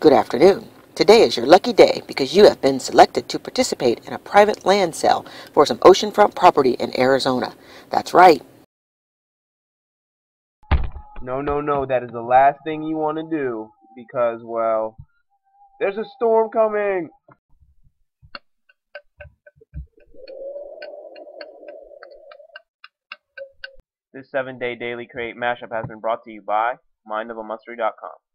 Good afternoon. Today is your lucky day because you have been selected to participate in a private land sale for some oceanfront property in Arizona. That's right. No, no, no, that is the last thing you want to do because, well, there's a storm coming! This 7-day daily crate mashup has been brought to you by MindOfAMustard.com.